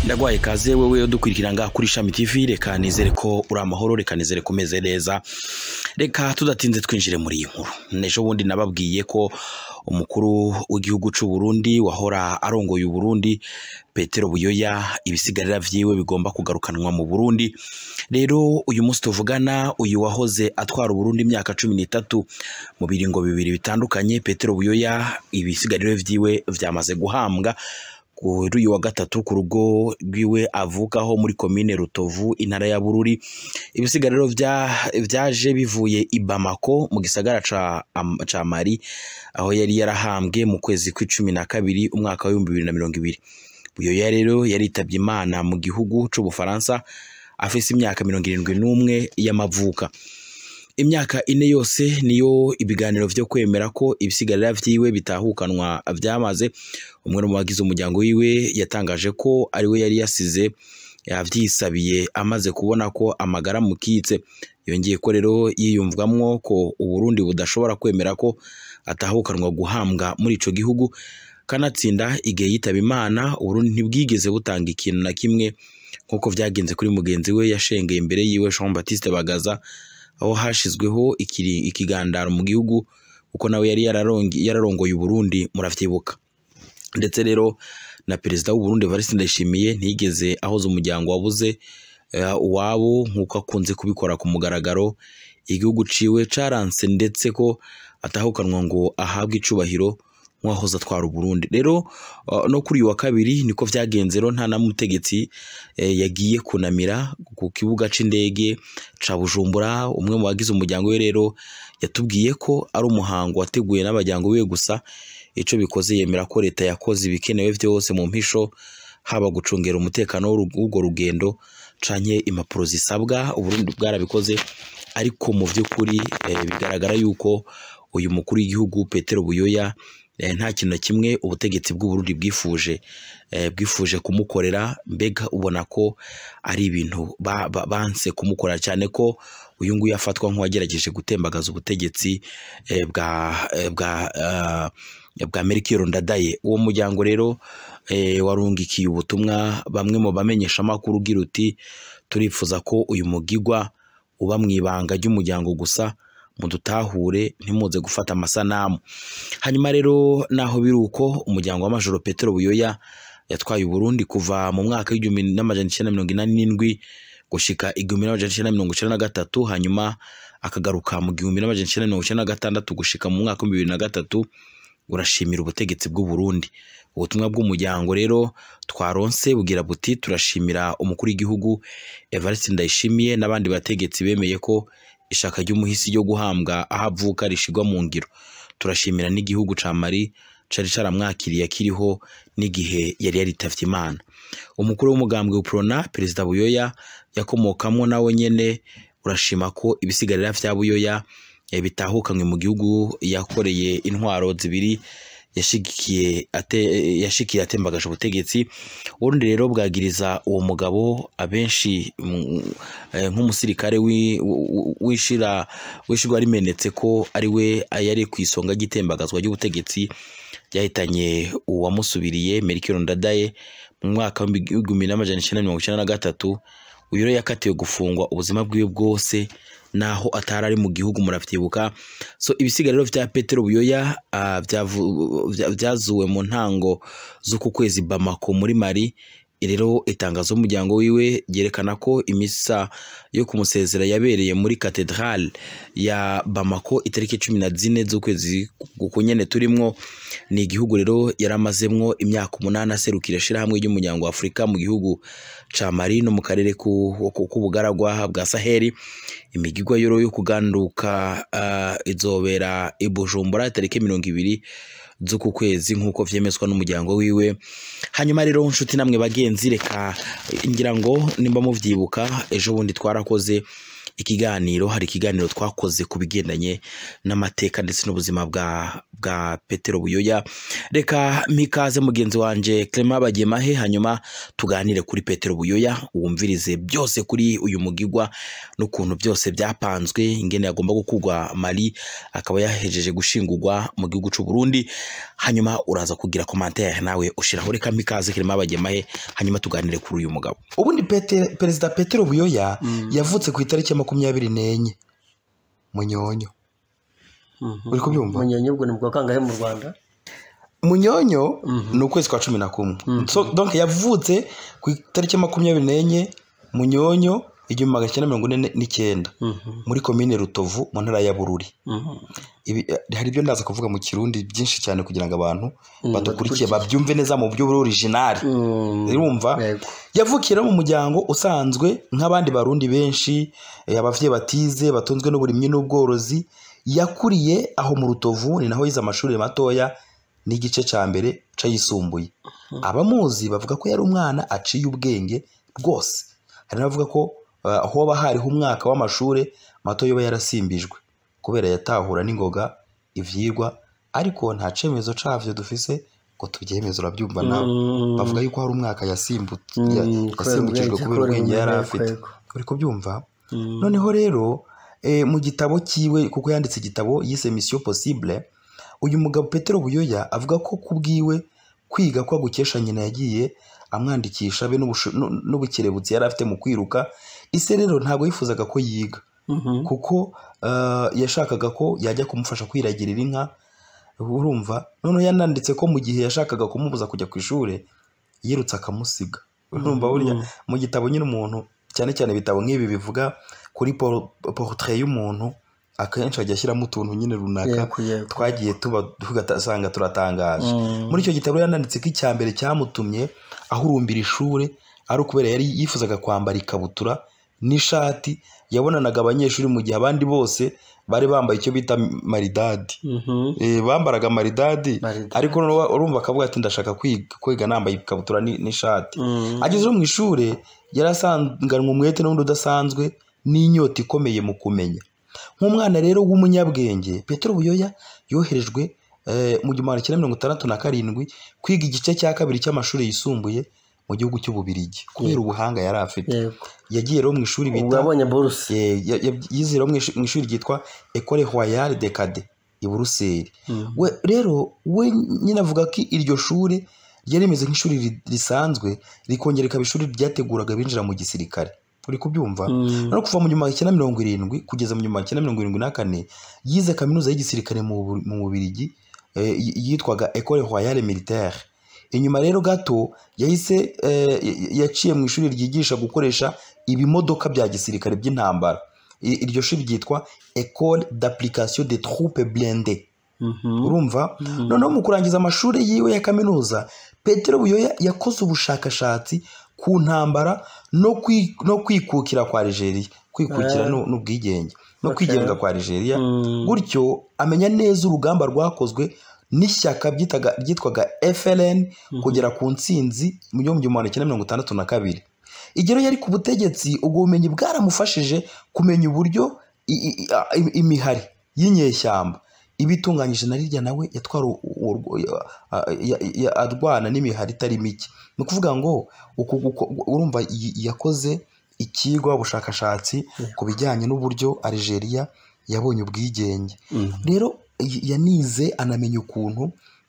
Ndagwaye kaze wewe udukurikira nga kuri Shami TV, reka nizere ko uri amahoro, reka nizere ko meze neza. Reka tudatinze twinjire muri iyi nkuru. Nejo bundi nababwiye ko umukuru w'igihugu c'u Burundi wahora arongoye u Burundi Petero Buyoya ibisigarira vyiwe bigomba kugarukanwa mu Burundi. Rero uyu munsi tuvugana uyu wahoze atwara u Burundi imyaka 13 mu biringo bibiri bitandukanye, Petero Buyoya ibisigariro vyiwe vyamaze guhambwa kuri uyu wa gatatu ku rugo rwiwe avukaho muri komine Rutovu intara ya Bururi. Ibisigariro vyaje bivuye i Bamako mu gisagara ca Mali, aho yari yarahambwe mu kwezi kwa12 umwaka wa 2020. Buyoya rero yaritabye Imana mu gihugu c'Ubufaransa afise imyaka 71 y'amavuka. Imyaka 4 yose niyo ibiganiro vyo kwemera ko ibisigarira vyiwe bitahukanwa vyamaze. Umwe mu bagize umuryango wiwe yatangaje ko ari we yari yasize yavyisabiye amaze kubona ko amagara mukitse. Yongeye ko rero yiyumvwamwo ko u Burundi budashobora kwemera ko atahukanwa guhambwa muri ico gihugu. Kanatsinda igihe yitaba Imana u Burundi ntibwigeze butanga ikintu na kimwe nkuko vyagenze kuri mugenzi we yashengeye imbere yiwe Jean Baptiste Bagaza, aho hashizweho ikigandaro mu gihugu uko nawe yari yararongoye u Burundi muravyibuka. Ndetse rero na perezida w'u Burundi Evariste Ndayishimiye ntigeze ahoza umuryango wabuze uwabo nkuko akunze kubikora ku mugaragaro. Igihugu ciwe caranse ndetse ko atahukanwa ngo ahabwe icubahiro nk'uwahoze atwara u Burundi. Rero no kuri uyu wa kabiri niko vyagenze. Rero nta namutegetsi yagiye kunamira ku kibuga c'indege ca Bujumbura. Umwe mu bagize umuryango we rero yatubwiye ko ari umuhango wateguye n'abajyango we gusa. Ico bikoze yemera ko leta yakoze ibikenewe vyose mu mpisho, haba gucungera umutekano w'urwo rugendo canke impapuro zisabwa. U Burundi bwarabikoze, ariko mu vy'ukuri bigaragara yuko uyu mukuru w'igihugu Petero Buyoya nta kintu na kimwe ubutegetsi bw'u Burundi bwifuje kumukorera. Mbega ubona ko ari ibintu banse kumukorera, cyane ko uyu nguyu afatwa nk'uwagerageje gutembagaza ubutegetsi bwa Melchior Ndadaye. Uwo muryango rero warungikiye ubutumwa bamwe mu bamenyesha makuru ugira uti turifuza ko uyu mugigwa uba mwibanga ry'umuryango gusa, mudutahure ntimuze gufata amasanamu. Hanyuma rero naho biruko umuryango w'amajoro Petero Buyoya yatwaye u Burundi kuva mu mwaka w'1987 gushika 1993, hanyuma akagaruka mu 1996 gushika mu mwaka wa 2003. Urashimira ubutegetsi bw'u Burundi. Ubutumwa bw'umuryango rero twaronse bugira buti turashimira umukuru w'igihugu Evariste Ndayishimiye n'abandi bategetsi bemeye ko ishaka ry'umuhisi ryo guhambwa ahavuka rishigwa mu ngiro. Turashimira n'igihugu ca Mali cari caramwakiriye akiriho n'igihe yari yaritavye Imana. Umukuru w'umugambwe Uprona Perezida Buyoya yakomokamwo nawe nyene urashima ko ibisigarira vya Buyoya bitahukanywe mu gihugu yakoreye intwaro zibiri yashikiye atembagaje ubutegetsi. Urundi rero bwagiriza uwo mugabo abenshi nk'umusirikare wishirwa rimenetse ko ari we yari kwisonga gitembagazwa ry'ubutegetsi yahitanye uwamusubiriye Melchior Ndadaye mu mwaka wa 1993. Uyu rero yakatiwe gufungwa ubuzima bwiwe bwose naho atarari mu gihugu muravyibuka. So ibisigariro vya Petero Buyoya vyazuwe mu ntango z'uku kwezi Bamako muri Mali. Rero itangazo umuryango wiwe yerekana ko imisa yo kumusezera yabereye muri Cathedrale ya Bamako itariki 14 z'ukwezi gukunyene turimwo. Ni igihugu rero yaramazemwo imyaka 8 aserukira shirahamwe ry'umuryango wa Afrika mu gihugu ca Mali no mu karere k'ubugaragwa bwa Saheli. Imigigwa yoro yo kuganduka izobera i Bujumbura itariki 20 z'uku kwezi nkuko vyemezwa n'umuryango wiwe. Hanyuma rero nshuti namwe bagenzi, reka ngira ngo nimba muvyibuka ejo bundi twarakoze ikiganiro, hari ikiganiro twakoze kubigendanye n'amateka ndetse n'ubuzima bwa bwa Petero Buyoya. Reka mikaze mugenzi wanje Clement Bagemahe, hanyuma tuganire kuri Petero Buyoya, wumvirize byose kuri uyu mugigwa n'ukuntu byose byapanzwe, ingene yagomba gukugwa Mali akaba yahejeje gushingurwa mu gihugu cy'u Burundi. Hanyuma uraza kugira commentaire nawe ushiraho. Reka mikaze Clement Bagemahe, hanyuma tuganire kuri uyu mugabo. Ubundi Perezida Petero Buyoya yavutse ku itariki ya 24 Munyonyo. Uri kubyumva? Munyonyo ubwo ni bwo kangahe mu Rwanda? Munyonyo ni ukwezi kwa 11. So donc yavutse ku itariki ya 24 Munyonyo 1949 muri komine Rutovu mu ntara ya Bururi. Hari ibyo ndaza kuvuga mu Kirundi byinshi cyane kugira ngo abantu badukurikiye babyumve neza mu buryo original. Urumva? Yavukira mu muryango usanzwe nk'abandi barundi benshi, abavye batize batunzwe n'uburimyi n'ubworozi. Yakuriye aho mu Rutovu, ni naho yize amashuri matoya n'igice ca mbere cayisumbuye. Abamuzi bavuga ko yari umwana aciye ubwenge rwose. Hari navuga ko hoba hariho umwaka w'amashure mato yoba yarasimbijwe kubera yatahura n'ingoga ivyirwa, ariko nta cemezo cavyo dufise ngo tubyemeze. Urabyumva nawe bavuga yuko hari umwaka yasimbukijwe kubera ubwenge yari afite. Uri kubyumva? Noneho rero mu gitabo kiwe, kuko yanditse igitabo yise Mission Possible, uyu mugabo Petero Buyoya avuga ko kubwiwe kwiga kwa gukesha nyina yagiye amwandikisha be n'ubukerebutsi yari afite mu kwiruka. Ise rero ntabwo yifuzaga ko yiga kuko yashakaga ko yajya kumufasha kwiragirira inka. Urumva? None yananditse ko mu gihe yashakaga kumubuza kujya ku ishure yirutse akamusiga. Urumva burya mu gitabo nyine umuntu cyane cyane bitabo nk'ibi bivuga kuri portrait y'umuntu akenshi ajya ashyiramo utuntu nyine runaka twagiye tugasanga turatangaje. Muri icyo gitabo yananditse ko icyambere cyamutumye ahurumbira ishure ari ukubera yari yifuzaga kwambara ikabutura n'ishati. Yabonanaga abanyeshuri mu gihe abandi bose bari bambaye icyo bita maridadi. Bambaraga maridadi, ariko urumva akavuga ati ndashaka kwiga nambaye ikabutura n'ishati. Ageze mu ishure yarasanganwe umwete n'undi udasanzwe n'inyota ikomeye mu kumenya. Nk'umwana rero w'umunyabwenge, Petero Buyoya yoherejwe mu 1967 kwiga igice cya kabiri cy'amashuri yisumbuye mu gihugu cy'Ububirigi kubera ubuhanga yari afite. Yagiye rero mu ishuri bita yize rero mu ishuri ryitwa École Royale des Cadets i Buruseli. We rero we nyine avuga ko iryo shuri ryari rimeze nk'ishuri risanzwe rikongera ikaba ishuri ryateguraga binjira mu gisirikare. Uri kubyumva? No kuva mu 1970 kugeza mu 1974 yize kaminuza y'igisirikare mu Bubiligi yitwaga École Royale Militaire. Inyuma rero gato yahise yaciye mu ishuri ryigisha gukoresha ibimodoka bya gisirikare by'intambara. Iryo shuri ryitwa École d'application des troupes blindées. Urumva? Noneho mu kurangiza amashuri yiwe ya kaminuza, Petero Buyoya yakoze ubushakashatsi ku ntambara no kwikukira kwa Algeria, kwikukira n'ubwigenge no kwigenga kwa Algeria. Gutyo amenya neza urugamba rwakozwe n'ishyaka ryitwaga FLN kugera ku ntsinzi mu 1962. Igero yari ku butegetsi, ubwo bumenyi bwaramufashije kumenya uburyo imihari y'inyeshyamba ibitunganyije na rirya nawe yatwara arwana n'imihari itari mike. Ni ukuvuga ngo urumva yakoze ikigwa ubushakashatsi ku bijyanye n'uburyo Algeria yabonye ubwigenge. Rero yanize anamenya ukuntu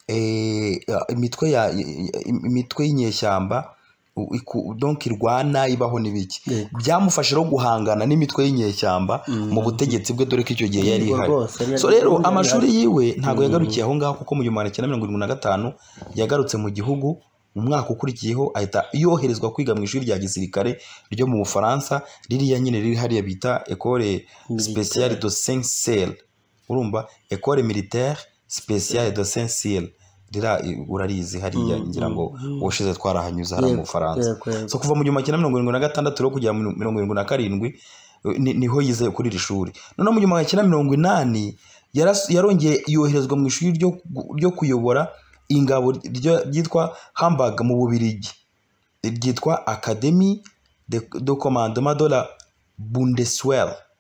imitwe y'inyeshyamba donc irwana ibaho n'ibiki. Byamufashe rero guhangana n'imitwe y'inyeshyamba mu butegetsi bwe, dore ko icyo gihe yari ihari. So rero amashuri yiwe ntabwo yagarukiye aho ngaho, kuko mu 1975 yagarutse mu gihugu. Mu mwaka ukurikiyeho ahita yoherezwa kwiga mu ishuri rya gisirikare ryo mu Bufaransa, ririya nyine riri hariya bita École Spéciale de Saint-Cyr. Urumva? École Militaire Spéciale de Saint-Cyr. Urarizi hariya ngira ngo ushize twarahanyuze hara mu Bufaransa. So kuva mu 1976 rero kugera mu 1977 niho yize kuri iri shuri. None mu 1980 yarongeye yoherezwa mu ishuri ryo kuyobora ingabo ryitwa Hamburg mu Bubiligi, ryitwa Académie de Commandement de la Bundeswehr.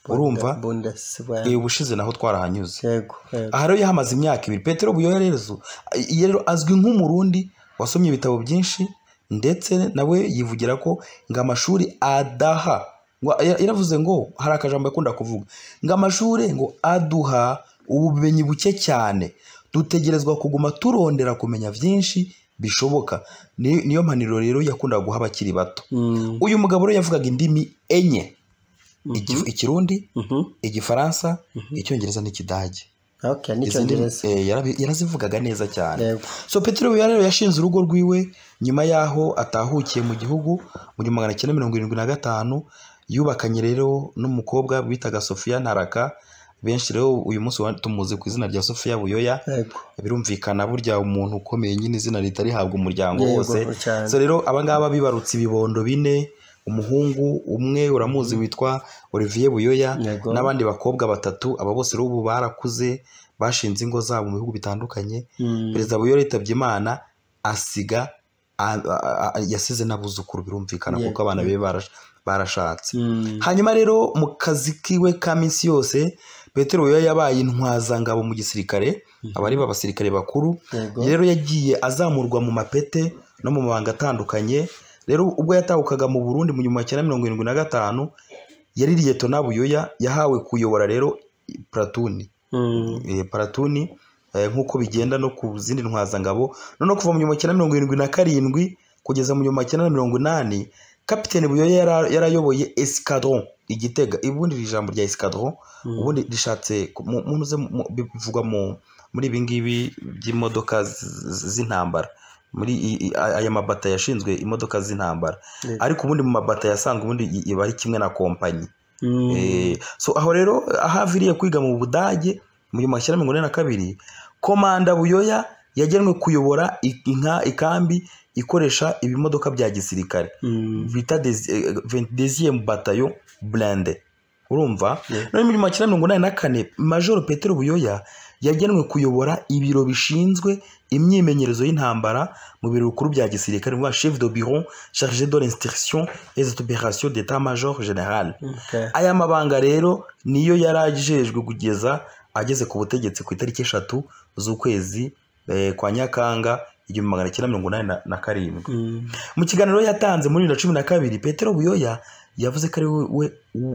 urumva ubushize naho twarahanyuze aha rero yahamaze imyaka 2 Petero Buyoya rero azwi nk'umurundi wasomye ibitabo byinshi ndetse nawe yivugira ko ngo amashuri adaha yaravuze ngo hari akajambo yakunda kuvuga ngo amashuri ngo aduha ubumenyi buke cyane dutegerezwa kuguma turondera kumenya byinshi bishoboka niyo mpaniro rero yakunda guha abakiri bato uyu mugabo rero yavugaga indimi enye ikirundi igifaransa icyongereza n'ikidage yarazivugaga neza cyane so Petero Buyoya rero yashinze urugo rwiwe nyuma yaho atahukiye mu gihugu mu 1975 yubakanye rero n'umukobwa bitaga Sofia Ntaraka benshi rero uyu munsi tumuzi ku izina rya Sofia Buyoya birumvikana burya umuntu ukomeye nyine izina ritari habwa umuryango wose so rero abangaba bibarutse ibibondo 4 umuhungu umwe uramuzi witwa Olivier Buyoya n'abandi bakobwa 3 aba bose rero ubu barakuze bashinze ingo zabo mu bihugu bitandukanye Perezida Buyoya yitabye Imana asiga yasize n'abuzukuru birumvikana kuko abana be barashatse hanyuma rero mu kazi kiwe ka minsi yose Petero Buyoya yabaye intwazangabo mu gisirikare abari babasirikare bakuru rero yagiye azamurwa mu mapete no mu mabanga atandukanye rero ubwo yatahukaga mu Burundi mu 1975 yari Liyetona Buyoya yahawe kuyobora rero platoon nkuko bigenda no ku zindi ntwazangabo no kuva mu 1977 kugeza mu 1980 Kapiteni Buyoya yarayoboye escadron Igitega ibundi ijambo rya escadron ubundi rishatse munuze bivugwa muri ibingibi by'imodoka z'intambara muri aya mabata yashinzwe imodoka z'intambara ariko ubundi mu mabata yasanga ubundi bari kimwe na kompanyi so aho rero ahaviriye kwiga mu Budage mu 1942 Komanda Buyoya yagenwe kuyobora ikambi ikoresha ibimodoka bya gisirikare bita 20e bataillon blindé urumva no mu 1984 Major Petero Buyoya yagenwe kuyobora ibiro bishinzwe imyimenyerezo y'intambara mu biro bikuru bya gisirikare mu chef de bureau chargé de l'instruction et des opérations d'état-major général aya mabanga rero niyo yarajejwe kugeza ageze ku butegetsi ku itariki 3 z'ukwezi kwa Nyakanga 1987 mu kiganiro yatanze muri 2012 Petero Buyoya yavuze ko ari we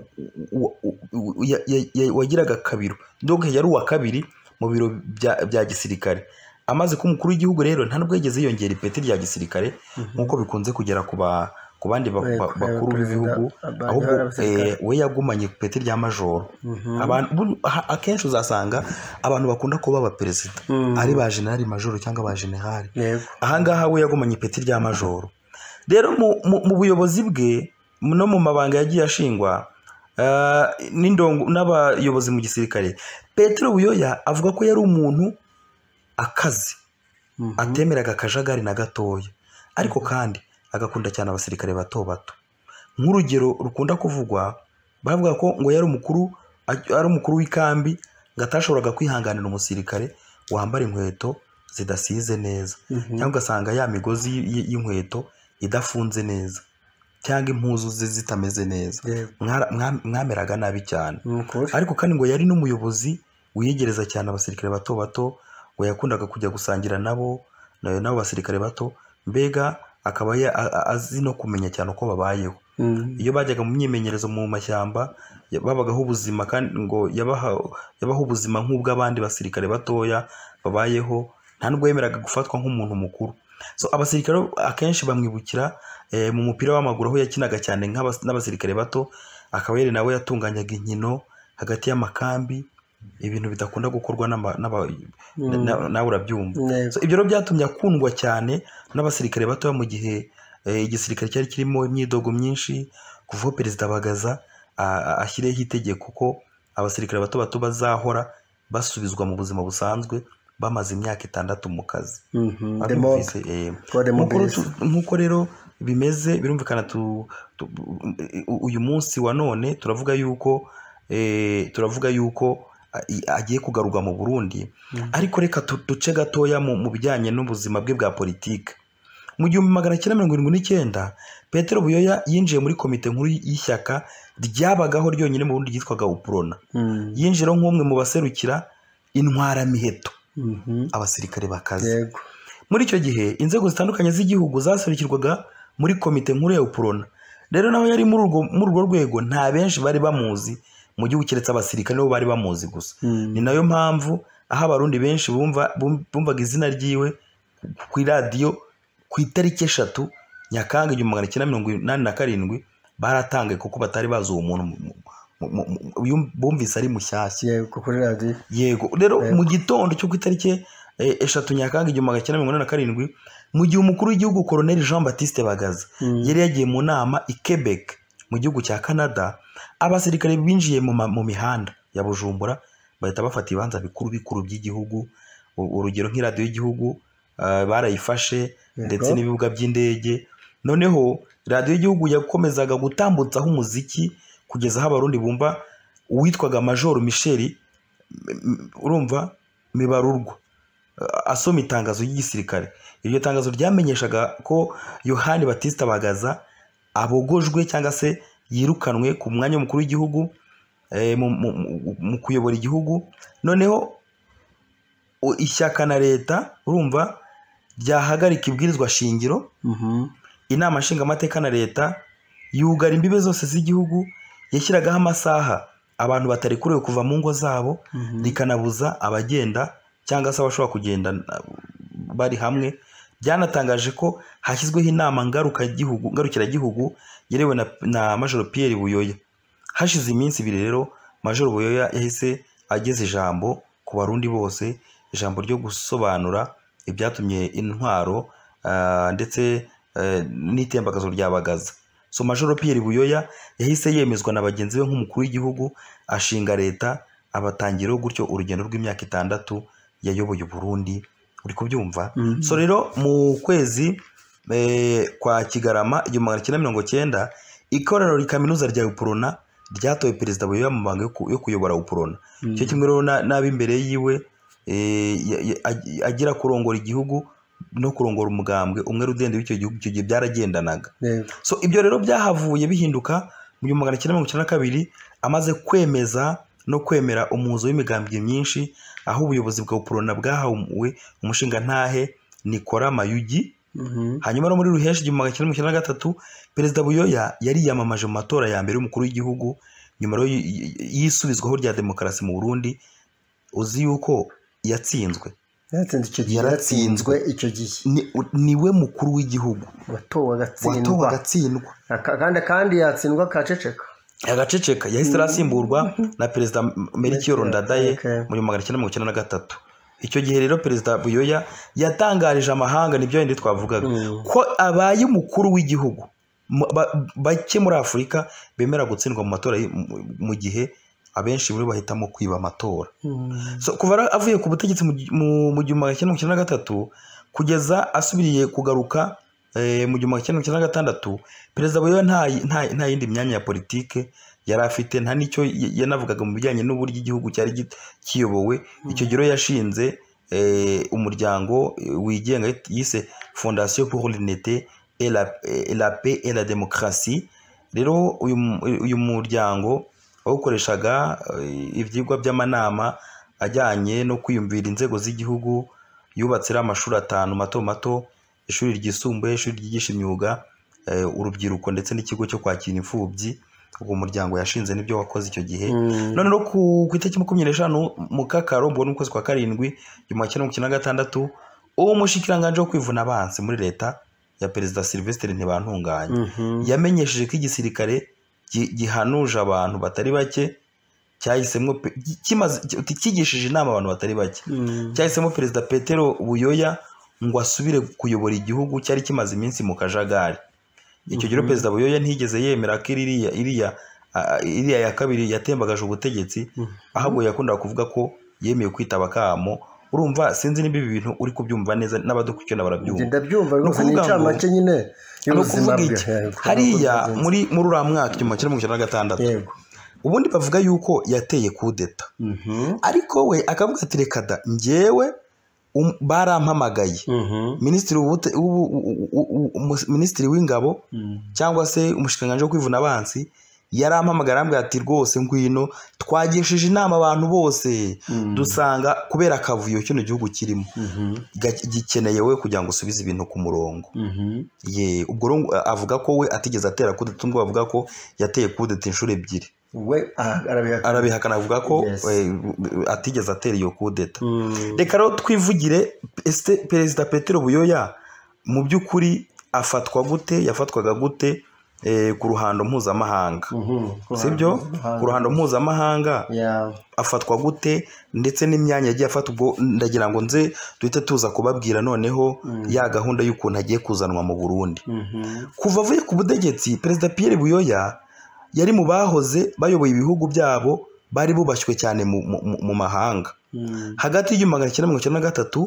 wagiraga kabiro donc yari uwa kabiri mu biro bya gisirikare amaze ku mukuru w'igihugu rero nta nubwo yigeze yongera ipeti rya gisirikare nkuko bikunze kugera ku bandi bakuru b'ibihugu ahubwo we yagumanye ipeti rya majoro abantu akenshi uzasanga abantu bakunda kuba abaperezida ari ba generali majoro cyangwa ba generali ahangaha we yagumanye ipeti rya majoro rero mu buyobozi bwe no mu mabanga yagiye ashingwa n'abayobozi mu gisirikare Petero Buyoya avuga ko yari umuntu akazi atemeraga akajagari na gatoya ariko kandi agakunda cyane abasirikare bato bato nk'urugero rukunda kuvugwa bavuga ko ngo yari umukuru w'ikambi ngo atashoboraga kwihanganira umusirikare wambara inkweto zidasize neza cyangwa ugasanga ya migozi y'inkweto idafunze neza cyangwa impuzu ze zitameze neza mwameraga nabi cyane ariko kandi ngo yari n'umuyobozi wiyegereza cyane abasirikare bato bato ngo yakundaga kujya gusangira nabo basirikare bato mbega akaba azi no kumenya cyane uko babayeho iyo bajyaga mu myimenyerezo mu mashyamba babagaho ubuzima kandi ngo yabaho ubuzima nk'ubw'abandi basirikare batoya babayeho nta nubwo yemeraga gufatwa nk'umuntu mukuru so abasirikare akenshi bamwibukira mu mupira w'amaguru aho yakinaga cyane n'abasirikare bato akaba yari nawe yatunganyaga inkino hagati y'amakambi ibintu bidakunda gukorwa nawe urabyumva so ibyo rero byatumye akundwa cyane n'abasirikare bato mu gihe igisirikare cyari kirimo imyidogo myinshi kuva Perezida Bagaza ashyireho itegeko ko abasirikare bato bato bazahora basubizwa mu buzima busanzwe bamaze imyaka 6 mu kazi nk'uko rero bimeze birumvikana uyu munsi wa none turavuga yuko agiye kugarurwa mu Burundi ariko reka duce gatoya mu bijyanye n'ubuzima bwe bwa politike mu 1979 Petero Buyoya yinjiye muri komite nkuru y'ishyaka ryabagaho ryonyine mu Burundi ryitwaga UPRONA. Yinjira nk'umwe mu baserukira intwaramiheto, abasirikare bakaze. Muri icyo gihe inzego zitandukanye z'igihugu zaserukirwaga muri komite nkuru ya UPRONA. Rero naho yari muri urwo rwego nta benshi bari bamuzi mu gihugu keretse abasirikare nibo bari bamuzi gusa. Ni nayo mpamvu aho abarundi benshi bumvaga izina ryiwe ku radio ku itariki 3 Nyakanga 1987 baratangaye kuko batari bazi uwo muntu bumvise ari mushyashya. Yego kuri radio. Yego rero mu gitondo cyo ku itariki 3 Nyakanga 1987 mu gihe umukuru w'igihugu Colonel Jean Baptiste Bagaza yari yagiye mu nama i Quebec mu gihugu cya Canada, abasirikare binjiye mu mihanda ya Bujumbura bahita bafata ibanza bikuru by'igihugu. Urugero nk'iradio y'igihugu barayifashe ndetse n'ibibuga by'indege. Noneho radio y'igihugu yakomezaga gutambutsaho umuziki kugeza aho abarundi bumva uwitwaga Major Michel urumva Mibarurwa asoma itangazo ry'igisirikare. Iryo tangazo ryamenyeshaga ko Yohani Batista Bagaza abogojwe cyangwa se yirukanwe ku mwanya w'umukuru w'igihugu mu kuyobora igihugu. Noneho ishyaka na leta urumva ryahagarika ibwirizwa shingiro. Inama nshingamateka na leta yugara imbibe zose z'igihugu, yashyiragaho amasaha abantu batari kurewe kuva mu ngo zabo, rikanabuza abagenda cyangwa se abashobora kugenda bari hamwe. Byanatangaje ko hashyizweho inama ngarukiragihugu yerewe na Major Pierre Buyoya. Hashize iminsi 2 rero Major Buyoya yahise ageze ijambo ku barundi bose, ijambo ryo gusobanura ibyatumye intwaro ndetse n'itembagazo rya Bagaza. So Major Pierre Buyoya yahise yemezwa na bagenzi be nk'umukuru w'igihugu, ashinga leta, abatangiraho gutyo urugendo rw'imyaka 6 yayoboye Burundi. Uri kubyumva? So rero mu kwezi kwa Kigarama 1990 ikorero rikaminuza rya UPRONA ryatoye Perezida Buyoya mu banga yo kuyobora UPRONA. Cyo kimwe rero nabimbere yiwe agira kurongora igihugu no kurongora umugambwe umwe rudende w'icyo gihugu cyo gihe byaragendanaga. So ibyo rero byahavuye bihinduka mu 1992 amaze kwemeza no kwemera umuzo w'imigambwe myinshi, aho ubuyobozi bwa UPRONA bwahawe umushinga ntahe Nikora Mayugi. Hanyuma no muri Ruheshi 1993 Perezida Buyoya yari yamamaje mu matora ya mbere y'umukuru w'igihugu nyuma y'isubizwaho rya demokarasi mu Burundi. Uzi yuko yatsinzwe? Yaratsinzwe icyo gihe. Niwe mukuru w'igihugu watowe agatsindwa. Kandi yatsindwa kaceceka. Agaceceka yahise arasimburwa na Perezida Melchior Ndadaye mu 1993. Icyo gihe rero Perezida Buyoya yatangarije amahanga, nibyo yindi twavugaga, ko abaye umukuru w'igihugu bake muri Afurika bemera gutsindwa mu matora mu gihe abenshi muri bahitamo kwiba amatora. So kuva avuye ku butegetsi mu 1993 kugeza asubiriye kugaruka mu 1996 Perezida Buyoya nta yindi myanya ya politike yari afite, nta nicyo yanavugaga mu bijyanye n'uburyo igihugu cyari kiyobowe. Icyo giro yashinze umuryango wigenga yise Fondation pour l'unité et la paix et la démocratie. Rero uyu muryango wawukoreshaga ibyigwa by'amanama ajyanye no kwiyumvira inzego z'igihugu. Yubatse amashuri 5 mato, ishuri ryisumbuye, ishuri ryigisha imyuga, urubyiruko ndetse n'ikigo cyo kwakira imfubyi. Ubwo muryango yashinze nibyo wakoze icyo gihe. None no ku itariki 25 mu Kakaro mbona ukwezi kwa 7 1996 uwo mushikiranganje wo kwivuna abansi muri leta ya Perezida Sylvestre Ntibantunganya yamenyesheje ko igisirikare gihanuje abantu batari bake, cyahisemo kigishije inama abantu batari bake, cyahisemo Perezida Petero Buyoya ngo asubire kuyobora igihugu cyari kimaze iminsi mu kajagari. Icyo gihe Perezida Buyoya ntigeze yemera ko iriya ya kabiri yatembagaje ubutegetsi, ahubwo yakundaga kuvuga ko yemeye kwitaba kamo. Urumva sinzi niba ibi bintu uri kubyumva neza n'abadukurikirana barabyumva. Ndabyumva rwose ni icamake nyine y'ubuzima bwe. Hariya muri uriya mwaka 1996 ubundi bavuga yuko yateye kudeta, ariko we akavuga ati reka da njyewe barampamagaye minisitiri w'ingabo cyangwa se umushikiranganji wo kwivuna abansi yarampamagara arambwira ati rwose ngwino twagishije inama abantu bose dusanga kubera akavuyo kino gihugu kirimo gikeneye we kugira ngo usubize ibintu ku murongo ubwo avuga ko we atigeze atera kudeta ngo bavuga ko yateye kudeta inshuro ebyiri we arabihakana avuga ko atigeze atera iyo kudeta reka rero twivugire perezida Petero Buyoya mu by'ukuri yafatwaga gute ku ruhando mpuzamahanga sibyo ku ruhando mpuzamahanga afatwa gute ndetse n'imyanya yagiye afata ubwo ndagira ngo nze duhite tuza kubabwira noneho ya gahunda y'ukuntu agiye kuzanwa mu Burundi kuva avuye ku butegetsi perezida Pierre Buyoya yari mu bahoze bayoboye ibihugu byabo bari bubashywe cyane mu mahanga hagati y'1993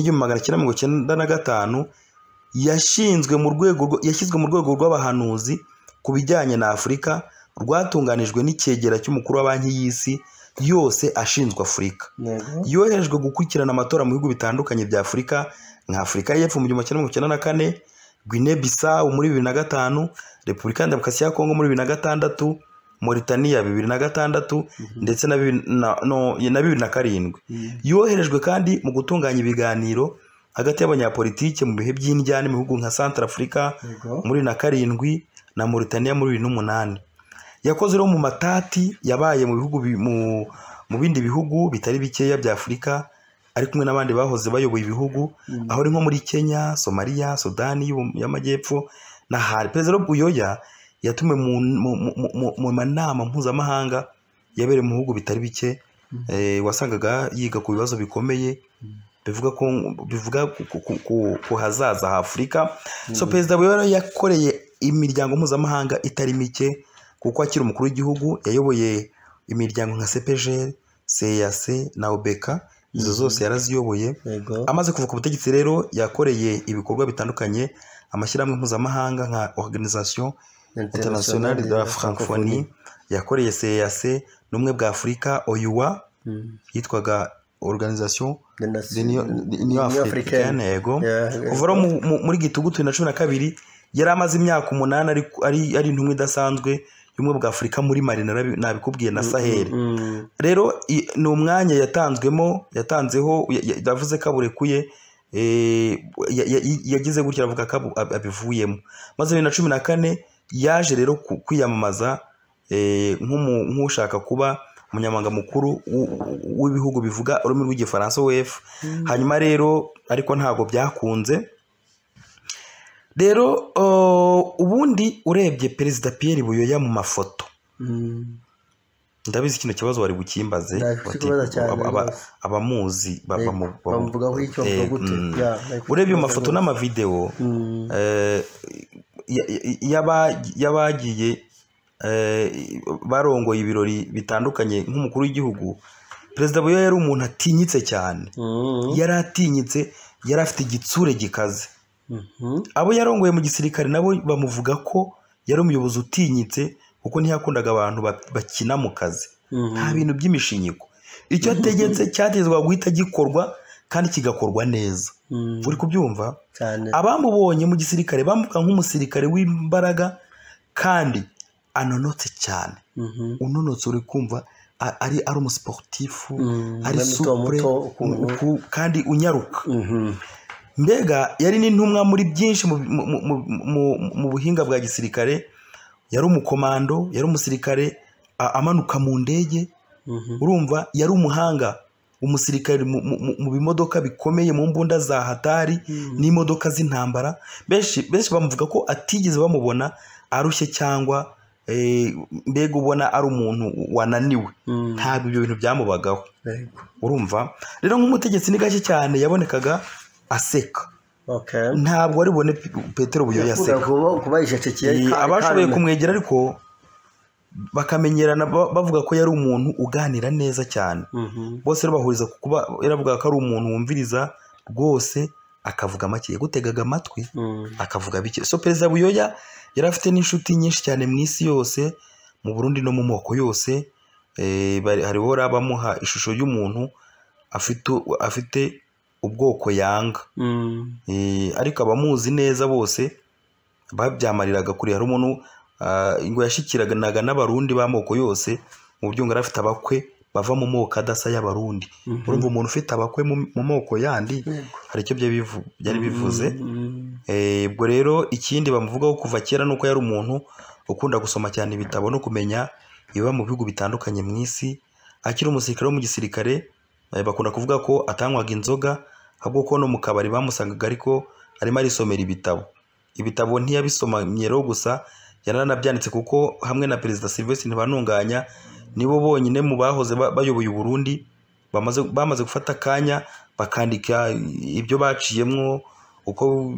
n'1995 yashyizwe mu rwego rw'abahanuzi ku bijyanye na Afurika rwatunganijwe n'icyegera cy'umukuru wa banki y'isi yose ashinzwe Afurika yoherejwe gukurikirana amatora mu bihugu bitandukanye bya Afurika nka Afurika y'Epfo mu 1994 Guinea Bissau muri 2005 Repubulika ya Demokarasi ya Kongo muri 2006 Mauritania 2006 ndetse na 2007 yoherejwe kandi mu gutunganya ibiganiro hagati y'abanyapolitike mu bihe by'indyane mu bihugu nka Centrafrica muri 2007 na Mauritania muri 2008 yakoze rero mu matati yabaye mu bihugu mu bindi bihugu bitari bikeya bya Afurika ari kumwe n'abandi bahoze bayoboye ibihugu aho ari nko muri Kenya, Somalia, Sudani y'Amajyepfo na hari Perezida Buyoya yatume mu manama mpuzamahanga yabereye mu bihugu bitari bike wasangaga yiga ku bibazo bikomeye bivuga ku hazaza ha Afurika so Perezida Buyoya yakoreye imiryango mpuzamahanga itari mike kuko akiri umukuru w'igihugu yayoboye imiryango nka CPGL, CEEAC na OBK izo zose yaraziyoboye amaze kuva ku butegetsi rero yakoreye ibikorwa bitandukanye amashyirahamwe mpuzamahanga nka Organisation Internationale de la Francophonie yakoreye CEEAC n'umwe bwa Afurika OUA yitwaga Organisation de l'Union Africaine yego kuva muri gitugutu 2012 yari amaze imyaka 8 ari intumwa idasanzwe y'umwe bwa Afurika muri Mali nabikubwiye na Sahel rero ni umwanya yatanzeho yavuze ko aburekuye yagize gutya avuga ko abivuyemo maze 2014 yaje rero kwiyamamaza nk'ushaka kuba umunyamabanga mukuru w'ibihugu bivuga ururimi rw'igifaransa OEF hanyuma rero ariko ntago byakunze rero ubundi urebye Perezida Pierre Buyoya mu mafoto ndabizi kino kibazo wari bukimbaze abamuzi bamuvugaho icyo gute urebye mu mafoto n'amavideo yabagiye barongoye ibirori bitandukanye nk'umukuru w'igihugu Perezida Buyoya yari umuntu atinyitse cyane yari atinyitse yari afite igitsure gikaze abo yarongoye mu gisirikare nabo bamuvuga ko yari umuyobozi utinyitse kuko ntiyakundaga abantu bakina mu kazi nta bintu by'imishinyiko icyo ategetse cyatezwa guhita gikorwa kandi kigakorwa neza uri kubyumva abamubonye mu gisirikare bamuvuga nk'umusirikare w'imbaraga kandi anonotse cyane unonotse uri kumva ari umusiporutifu ari supure kandi unyaruka mbega yari n'intumwa muri byinshi mu buhinga bwa gisirikare yari umukomando yari umusirikare amanuka mu ndege urumva yari umuhanga umusirikare mu bimodoka bikomeye mu mbunda za hatari n'imodoka z'intambara benshi bamuvuga ko atigeze bamubona arushye cyangwa mbega ubona ari umuntu wananiwe ntabwo ibyo bintu byamubagaho urumva rero nk'umutegetsi ni gake cyane yabonekaga aseka ntabwo wari bubone Petero Buyoya aseka abashoboye kumwegera ariko bakamenyerana bavuga ko yari umuntu uganira neza cyane bose bahuriza ku kuba yaravuga ko ari umuntu wumviriza rwose akavuga make yagutegaga amatwi akavuga bike so Perezida Buyoya yari afite n'inshuti nyinshi cyane mu isi yose mu Burundi no mu moko yose hariho bamuha ishusho y'umuntu afite ubwoko yanga. Ariko abamuzi neza bose babyamariraga kure. Hari umuntu ngo yashikiranaga n'abarundi b'amoko yose mu buryo ngo arafite abakwe bava mu moko adasa y'abarundi. Urumva umuntu ufite abakwe mu moko yandi hari icyo byari bivuze. Ubwo rero ikindi bamuvugaho kuva kera nuko yari umuntu ukunda gusoma cyane ibitabo no kumenya ibiba mu bihugu bitandukanye mu isi. Akiri umusirikare wo mu gisirikare bakunda kuvuga ko atanywaga inzoga, ahubwo ko no mu kabari bamusangaga ariko arimo arisomera ibitabo ntiyabisomanye rero gusa, yaranabyanditse kuko hamwe na Perezida Sylvestre Ntibantunganya nibo bonyine mu bahoze bayoboye u Burundi bamaze gufata akanya bakandika ibyo baciyemwo, uko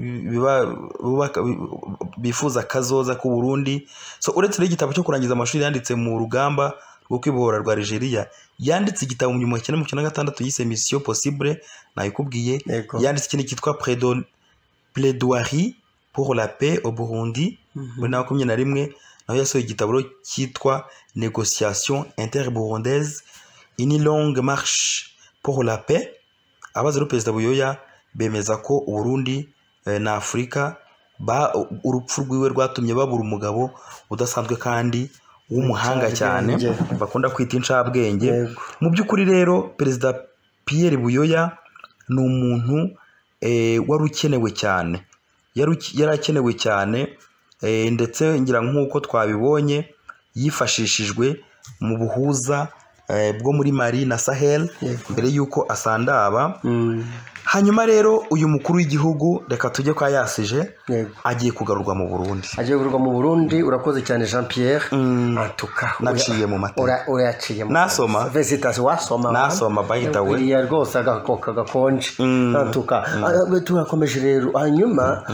bifuza kazoza ku Burundi. So uretse n'igitabo cyo kurangiza amashuri yanditse mu rugamba rwo kwibohora rwa Algeria, yanditse igitabo mu 1996 yise Mission Possible, nayikubwiye. Yanditse ikindi cyitwa Plaidoirie pour la paix au Burundi muri 2021. naho yasohoye igitabo cyitwa Négociation interburundaise une longue marche pour la paix. Abaza rero Perezida Buyoya bemeza ko Burundi na Afurika urupfu rwiwe rwatumye babura umugabo udasanzwe kandi w'umuhanga cyane bakunda kwita incabwenge. Mu by'ukuri rero Perezida Pierre Buyoya ni umuntu wari ukenewe cyane, yarakenewe cyane, ndetse ngira nk'uko twabibonye yifashishijwe mu buhuza bwo muri Mali na Sahel mbere yuko asandaba. Hanyuma rero uyu mukuru w'igihugu reka tujye kwa Yasije agiye kugarurwa mu Burundi. Urakoze cyane Jean Pierre. Antuka naciye mu mateka urayaciye mu nasoma nasoma by the way ya rwose agakoka gakonje. Antuka turakomeje rero. Hanyuma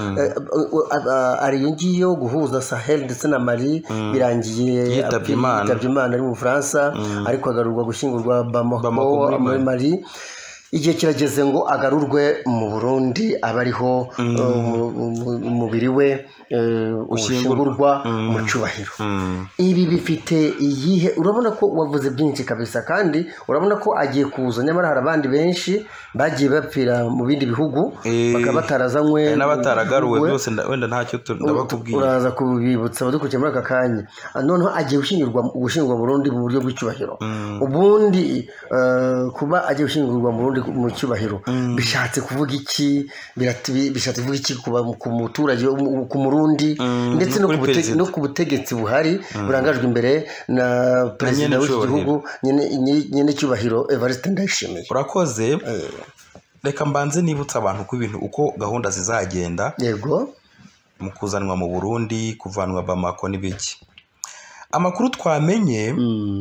ari ngiyo guhuza Sahel ndetse na Mali birangiye yitabye Imana ari mu Faransa, ariko agarurwa gushyingurwa Bamako muri Mali. Igihe kirageze ngo agarurwe mu Burundi, abariho umubiri we ushingurwa mu cyubahiro. Ibi bifite iyihe? Urabona ko wavuze byinshi kabisa, kandi urabona ko agiye kuza, nyamara hari abandi benshi bagiye bapfira mu bindi bihugu bakaba batarazanywe n'abataragaruwe byose, wenda ntacyo ndabakubwiye. Uraza kubibutsa badukurikiye muri aka kanya. Noneho agiye gushingurwa Burundi mu buryo bw'icyubahiro. Ubundi kuba agiye gushingurwa mu Burundi mu cyubahiro bishatse kuvuga iki? Bishatse kuvuga iki ku muturage, ku Murundi, ndetse no ku butegetsi buhari burangajwe imbere na perezida w'iki gihugu nyene cyubahiro Evariste Ndayishimiye? Urakoze. Reka mbanze nibutsa abantu ko ibintu uko gahunda zizagenda yego mu kuzanwa mu Burundi, kuvanwa Bamako n'ibiki. Amakuru twamenye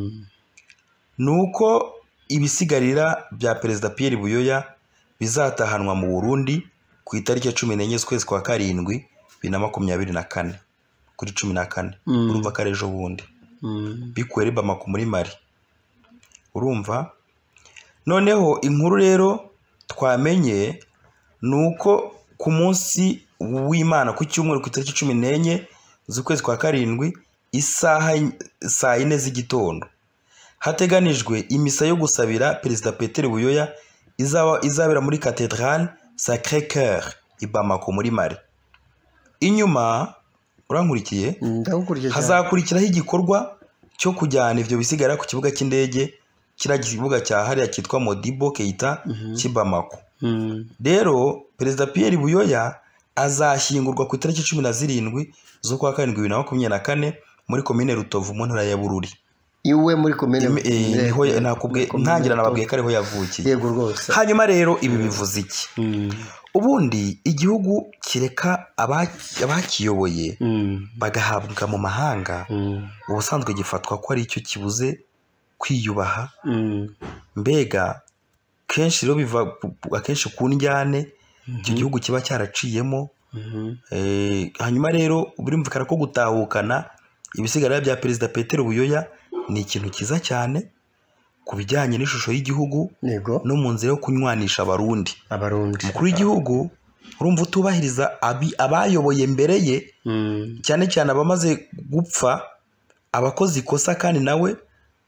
nuko ibisigarira bya Perezida Pierre Buyoya bizatahanwa mu Burundi ku itariki ya 14 z'ukwezi kwa karindwi 2024 kuri 14. Urumva ko ari ejo bundi bikwere Bamako muri Mali. Urumva noneho inkuru rero twamenye nuko ku munsi w'Imana ku cyumweru ku itariki 14 z'ukwezi kwa karindwi isaha saa 4 z'igitondo hateganijwe imisa yo gusabira Perezida Pierre Buyoya izabera muri Cathedrale Sacré-Cœur i Bamako muri Mali. Inyuma urankurikiye hazakurikiraho igikorwa cyo kujyana ivyo bisigara ku kibuga cy'indege, kira kibuga cya hariya cyitwa Modibo Keita cy'Ibamako. Rero Perezida Pierre Buyoya azashyingurwa ku itariki 17 z'ukwa karindwi 2024 muri komine Rutovu mu ntara ya Bururi. Iwe muri komine niho nakubwe ntangira nababwiye ko ariho yavukiye. Yego rwose. Hanyuma rero ibi bivuze iki? Ubundi igihugu kireka abakiyoboye bagahabwa mu mahanga, ubusanzwe gifatwa ko ari icyo kibuze kwiyubaha. Mbega kenshi rero biva akenshi ku njyane icyo gihugu kiba cyaraciyemo. Hanyuma rero birimvikana ko gutahukana ibisigarira bya Perezida Pierre Buyoya ni ikintu kiza cyane ku bijyanye n'ishusho y'igihugu no mu nzira yo kunywanisha abarundi. Mukuru w'igihugu urumva utubahiriza abayoboye mbere ye, cyane cyane abamaze gupfa, abakoze ikosa kandi nawe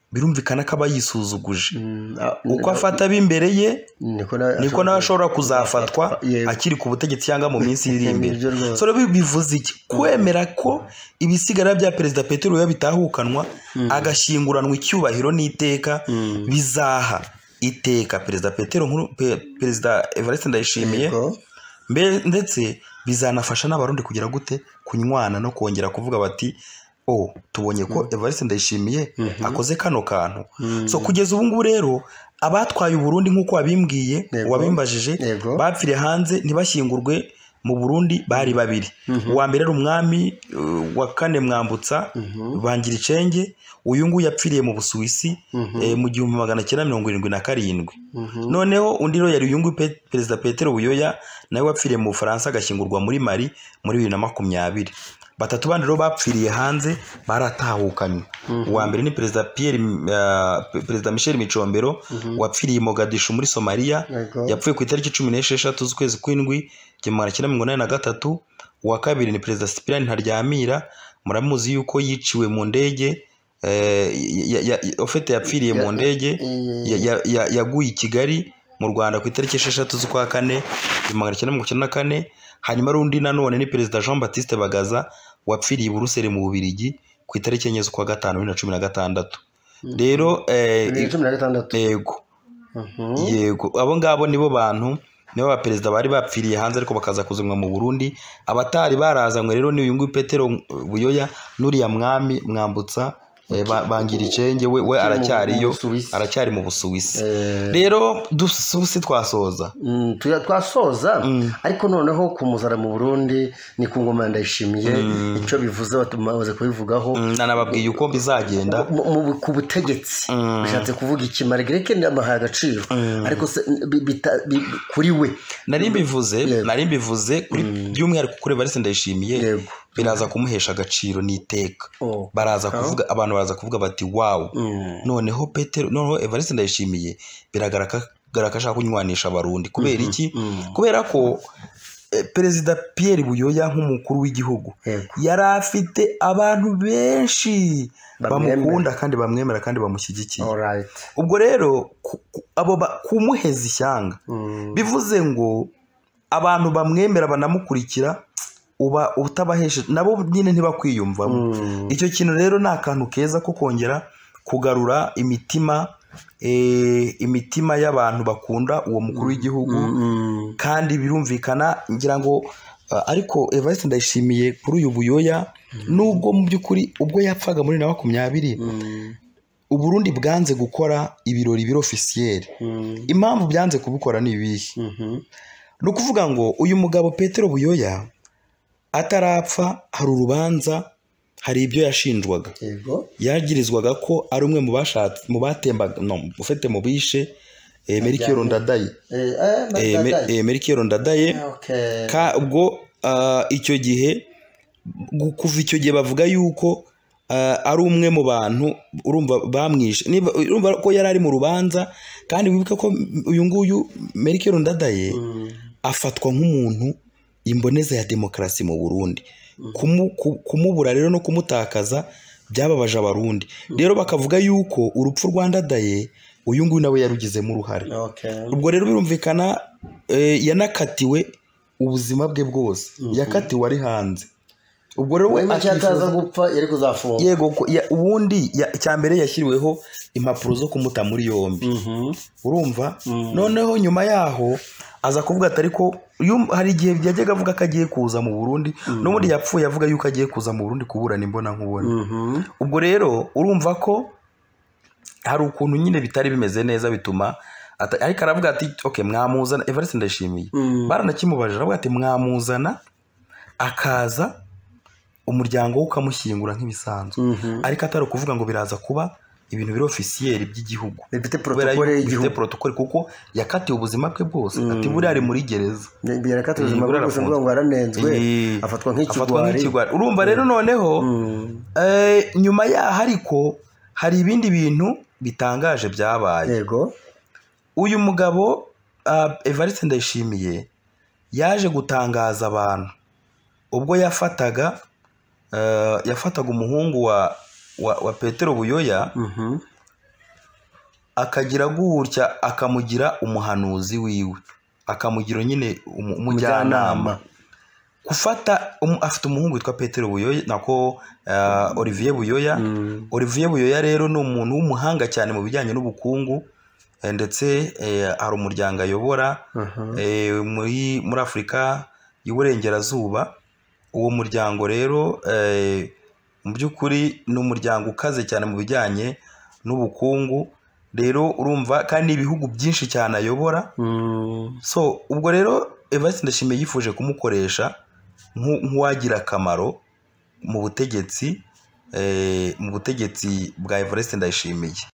birumvikana ko aba yisuzuguje uko afata b'imbere ye niko nawe ashobora kuzafatwa akiri ku butegetsi cyangwa mu minsi iri imbere. So rero bivuze iki? Kwemera ko ibisigara bya Perezida Petero Buyoya bitahukanwa agashyinguranwa icyubahiro n'iteka bizaha iteka Perezida Evariste Ndayishimiye, ndetse bizanafasha n'abarundi kugira gute kunywana no kongera kuvuga bati tubonye ko Evariste Ndayishimiye akoze kano kantu. So kugeza ubu ngubu rero abatwaye Burundi nk'uko wabimbwiye wabimbajije bapfire hanze ntibashyingurwe mu Burundi bari babiri. Uwa mbere ari umwami wa kane Mwambutsa Bangiricenge, uyu nguyu yapfiriye mu Busuwisi mu 1977. Noneho undi rero yari uyu nguyu Perezida Petero Buyoya nawe wapfiriye mu Bufaransa agashyingurwa muri Mali muri 2020. Batatu bandi rero bapfiriye hanze baratahukanywe. Uwa mbere ni Perezida Michel Micombero wapfiriye Mogadishu muri Somalia, yapfuye ku itariki 16 z'ukwezi kw'indwi 1983. Uwa kabiri ni Perezida Cyprien Ntaryamira, muramuzi yuko yiciwe mu ndege ofete yapfiriye mu ndege yaguye i Kigali mu Rwanda ku itariki 6 z'ukwa kane 1994. Hanyuma rundi nanone ni Perezida Jean Baptiste Bagaza wapfiriye Buruseli mu Bubiligi ku itariki 4 z'ukwa gatanu 2016. Rero yego abo ngabo nibo bantu nibo ba perezida bari bapfiriye hanze ariko bakaza kuzumwa mu Burundi. Abatari barazanywe rero ni uyu nguyu Petero Buyoya n'uriya mwami Mwambutsa Bangiricenge we aracyariyo, aracyari mu Busuwisi. Rero dususi twasoza ariko noneho kumuzara mu Burundi ni ku ngoma Ndayishimiye icyo bivuze batumaze kubivugaho nanababwiye uko bizagenda ku butegetsi. Bishatse kuvuga iki? Margareke n'amahaye agaciro ariko kuri we nari mbivuze kuri by'umwihariko kuri Evariste Ndayishimiye biraza kumuhesha agaciro n'iteka. Baraza kuvuga abantu baraza kuvuga bati wow, noneho Evariste Ndayishimiye biragaragara ko ashaka kunywanisha abarundi. Kubera iki? Kubera ko Perezida Pierre Buyoya nk'umukuru w'igihugu yari afite abantu benshi bamukunda kandi bamwemera kandi bamushyigikiye. Ubwo rero abo kumuheza ishyanga bivuze ngo abantu bamwemera banamukurikira uba utabaheshe nabo nyine ntibakwiyumvamo. Icyo kintu rero ni akantu keza ko kongera kugarura imitima y'abantu bakunda uwo mukuru w'igihugu. Kandi birumvikana ngira ngo ariko Evariste Ndayishimiye kuri uyu Buyoya nubwo mu by'ukuri ubwo yapfaga muri 2020 Uburundi bwanze gukora ibirori biro officiel. Impamvu byanze kubikora ni ibihe? No kuvuga ngo uyu mugabo Petero Buyoya atarapfa hari urubanza, hari ibyo yashinjwaga. Yagirizwaga ko ari umwe mu batembaga ufite mu bishe Melchior Ndadaye. Melchior Ndadaye ubwo icyo gihe kuva icyo gihe bavuga yuko ari umwe mu bantu urumva bamwishe. Urumva ko yari ari mu rubanza kandi wibuka ko uyu nguyu Melchior Ndadaye afatwa nk'umuntu imboneza ya demokarasi mu Burundi. Kumubura rero no kumutakaza byababaje abarundi. Rero bakavuga yuko urupfu rwa Ndadaye uyu nguyu nawe yarugizemo uruhare. Ubwo rero birumvikana yanakatiwe ubuzima bwe bwose. Yakatiwe ari hanze. Ubwo rero we ataza gupfa yari kuzafunga. Yego ubundi cyambere yashyiriweho impapuro zo kumuta muri yombi. Urumva? Noneho nyuma yaho aza kuvuga atari ko hari igihe byajyaga avuga ko agiye kuza mu Burundi, n'ubundi yapfuye avuga yuko agiye kuza mu Burundi kuburana imbona nkubona. Ubwo rero urumva ko hari ukuntu nyine bitari bimeze neza bituma ariko aravuga ati okay mwamuzana Evariste Ndayishimiye. Baranakimubajije aravuga ati mwamuzana akaza umuryango ukamushyingura nk'ibisanzwe. Ariko atari kuvuga ngo biraza kuba ibintu biri officiel by'igihugu. Bifite protocole kuko yakatiwe ubuzima bwe bwose. Ati buri ari muri gereza. Yakatiwe ubuzima bwe bwose ngo aranenzwe afatwa nk'ikigwari. Urumva rero noneho nyuma yaho ariko hari ibindi bintu bitangaje byabaye. Yego. Uyu mugabo Evariste Ndayishimiye yaje gutangaza abantu ubwo yafataga umuhungu wa Petero Buyoya akagira gutya akamugira umuhanuzi wiwe, akamugira nyine umujyanama. Gufata afite umuhungu witwa Petero Buyoya nako Olivier Buyoya. Olivier Buyoya rero ni umuntu w'umuhanga cyane mu bijyanye n'ubukungu, ndetse hari umuryango ayobora muri Afurika y'Uburengerazuba. Uwo muryango rero mu by'ukuri ni umuryango ukaze cyane mu bijyanye n'ubukungu, rero urumva kandi ibihugu byinshi cyane ayobora. So ubwo rero Evariste Ndayishimiye yifuje kumukoresha nk'uwagira akamaro mu butegetsi bwa Evariste Ndayishimiye.